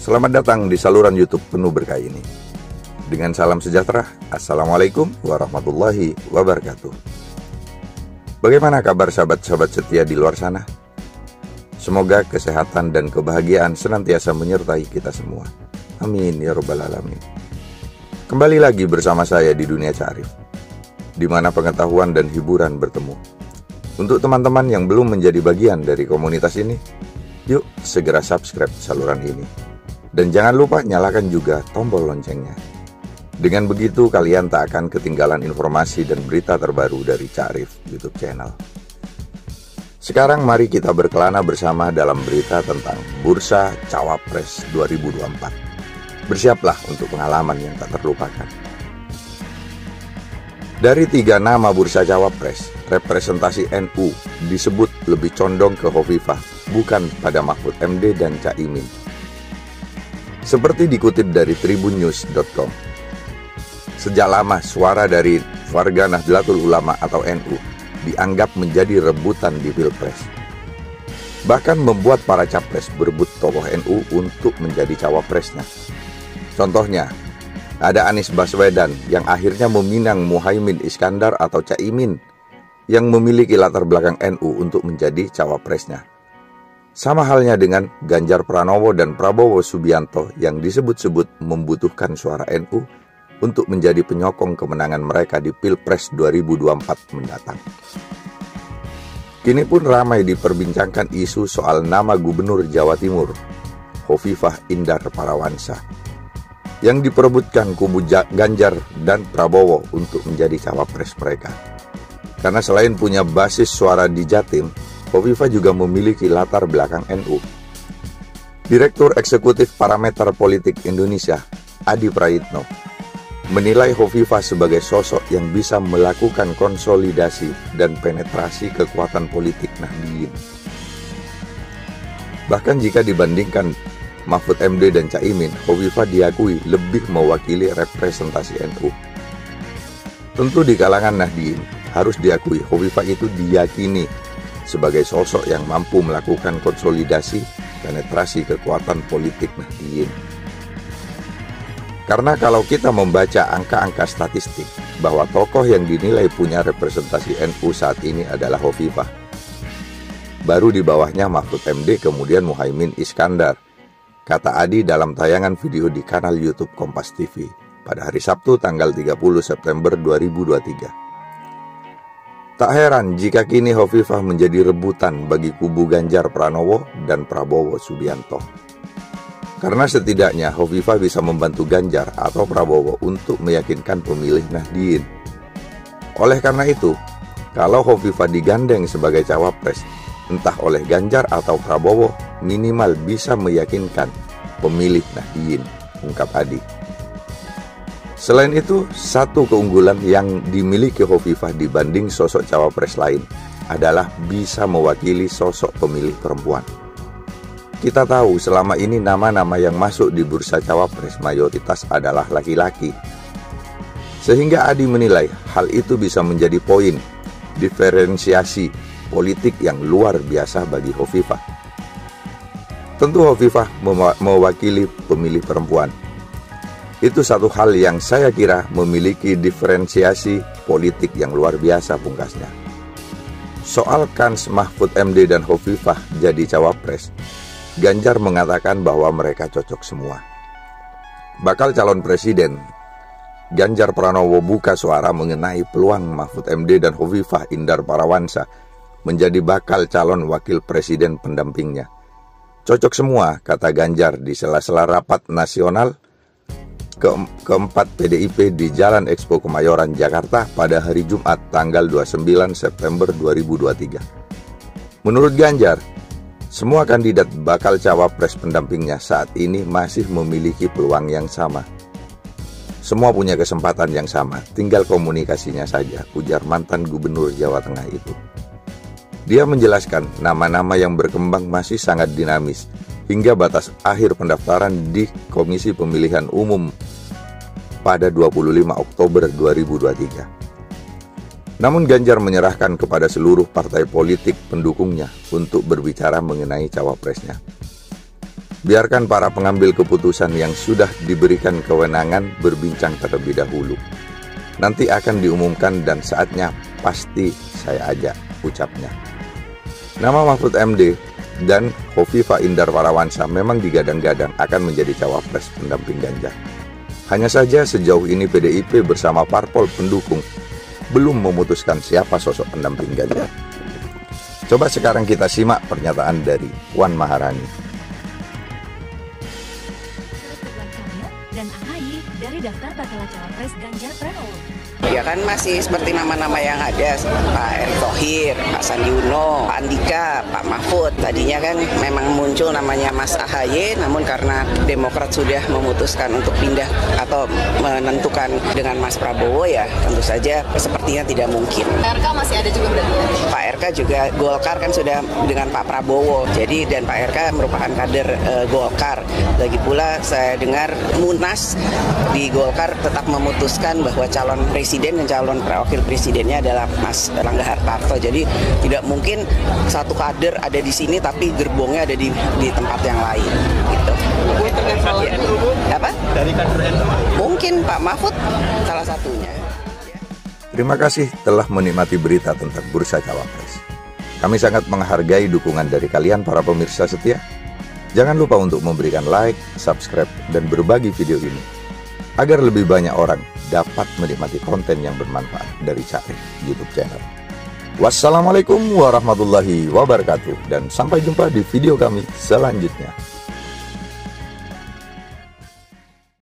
Selamat datang di saluran YouTube penuh berkah ini. Dengan salam sejahtera, Assalamualaikum warahmatullahi wabarakatuh. Bagaimana kabar sahabat-sahabat setia di luar sana? Semoga kesehatan dan kebahagiaan senantiasa menyertai kita semua. Amin ya rabbal alamin. Kembali lagi bersama saya di Dunia Carif, di mana pengetahuan dan hiburan bertemu. Untuk teman-teman yang belum menjadi bagian dari komunitas ini, yuk segera subscribe saluran ini. Dan jangan lupa nyalakan juga tombol loncengnya. Dengan begitu kalian tak akan ketinggalan informasi dan berita terbaru dari Carif YouTube channel. Sekarang mari kita berkelana bersama dalam berita tentang Bursa Cawapres 2024. Bersiaplah untuk pengalaman yang tak terlupakan. Dari 3 nama Bursa Cawapres, representasi NU disebut lebih condong ke Hovifah, bukan pada Mahfud MD dan Caimin. Seperti dikutip dari tribunnews.com, sejak lama suara dari warga Nahdlatul Ulama atau NU dianggap menjadi rebutan di Pilpres. Bahkan membuat para capres berebut tokoh NU untuk menjadi cawapresnya. Contohnya, ada Anies Baswedan yang akhirnya meminang Muhaimin Iskandar atau Caimin yang memiliki latar belakang NU untuk menjadi cawapresnya. Sama halnya dengan Ganjar Pranowo dan Prabowo Subianto yang disebut-sebut membutuhkan suara NU untuk menjadi penyokong kemenangan mereka di Pilpres 2024 mendatang. Kini pun ramai diperbincangkan isu soal nama Gubernur Jawa Timur, Hovifah Indar Parawansa, yang diperebutkan kubu Ganjar dan Prabowo untuk menjadi cawapres mereka. Karena selain punya basis suara di Jatim, Hovifah juga memiliki latar belakang NU. Direktur Eksekutif Parameter Politik Indonesia, Adi Praitno, menilai Hovifah sebagai sosok yang bisa melakukan konsolidasi dan penetrasi kekuatan politik Nahdliyin. Bahkan jika dibandingkan Mahfud MD dan Caimin, Hovifah diakui lebih mewakili representasi NU. Tentu di kalangan Nahdliyin harus diakui Hovifah itu diyakini sebagai sosok yang mampu melakukan konsolidasi penetrasi kekuatan politik Nahdliyin. Karena kalau kita membaca angka-angka statistik bahwa tokoh yang dinilai punya representasi NU saat ini adalah Hovifah. Baru di bawahnya Mahfud MD, kemudian Muhaimin Iskandar, kata Adi dalam tayangan video di kanal YouTube Kompas TV pada hari Sabtu tanggal 30 September 2023. Tak heran jika kini Hovifah menjadi rebutan bagi kubu Ganjar Pranowo dan Prabowo Subianto. Karena setidaknya Hovifah bisa membantu Ganjar atau Prabowo untuk meyakinkan pemilih Nahdliyin. Oleh karena itu, kalau Hovifah digandeng sebagai cawapres, entah oleh Ganjar atau Prabowo, minimal bisa meyakinkan pemilih Nahdliyin, ungkap Adi. Selain itu, satu keunggulan yang dimiliki Hovifah dibanding sosok cawapres lain adalah bisa mewakili sosok pemilih perempuan. Kita tahu selama ini nama-nama yang masuk di bursa cawapres mayoritas adalah laki-laki. Sehingga Adi menilai hal itu bisa menjadi poin diferensiasi politik yang luar biasa bagi Hovifah. Tentu Hovifah mewakili pemilih perempuan. Itu satu hal yang saya kira memiliki diferensiasi politik yang luar biasa, pungkasnya. Soal kans Mahfud MD dan Hovifah jadi cawapres, Ganjar mengatakan bahwa mereka cocok semua. Bakal calon presiden, Ganjar Pranowo buka suara mengenai peluang Mahfud MD dan Hovifah Indar Parawansa menjadi bakal calon wakil presiden pendampingnya. Cocok semua, kata Ganjar di sela-sela rapat nasional keempat PDIP di Jalan Expo Kemayoran, Jakarta pada hari Jumat tanggal 29 September 2023. Menurut Ganjar, semua kandidat bakal cawapres pendampingnya saat ini masih memiliki peluang yang sama. Semua punya kesempatan yang sama, tinggal komunikasinya saja, ujar mantan Gubernur Jawa Tengah itu. Dia menjelaskan nama-nama yang berkembang masih sangat dinamis, hingga batas akhir pendaftaran di Komisi Pemilihan Umum pada 25 Oktober 2023. Namun Ganjar menyerahkan kepada seluruh partai politik pendukungnya untuk berbicara mengenai cawapresnya. Biarkan para pengambil keputusan yang sudah diberikan kewenangan berbincang terlebih dahulu. Nanti akan diumumkan dan saatnya pasti saya ajak, ucapnya. Nama Mahfud MD dan Khofifah Indar Parawansa memang digadang-gadang akan menjadi cawapres pendamping Ganjar. Hanya saja sejauh ini PDIP bersama parpol pendukung belum memutuskan siapa sosok pendamping Ganjar. Coba sekarang kita simak pernyataan dari Puan Maharani. Dan AHY dari daftar bakal cawapres Ganjar Pranowo. Ya kan masih seperti nama-nama yang ada, Pak Erick Thohir, Pak Sandi Uno, Pak Andika, Pak Mahfud. Tadinya kan memang muncul namanya Mas AHY, namun karena Demokrat sudah memutuskan untuk pindah atau menentukan dengan Mas Prabowo, ya tentu saja sepertinya tidak mungkin. Pak RK masih ada juga berarti ya? Pak RK juga, Golkar kan sudah dengan Pak Prabowo, jadi dan Pak RK merupakan kader Golkar. Lagi pula saya dengar Munas di Golkar tetap memutuskan bahwa calon presiden dan calon wakil presidennya adalah Mas Erlangga Hartarto. Jadi tidak mungkin satu kader ada di sini tapi gerbongnya ada di tempat yang lain. Gitu. Ya. Apa? Dari kader NU? Mungkin Pak Mahfud salah satunya. Terima kasih telah menikmati berita tentang bursa cawapres. Kami sangat menghargai dukungan dari kalian para pemirsa setia. Jangan lupa untuk memberikan like, subscribe, dan berbagi video ini agar lebih banyak orang dapat menikmati konten yang bermanfaat dari Cakri YouTube channel. Wassalamualaikum warahmatullahi wabarakatuh dan sampai jumpa di video kami selanjutnya.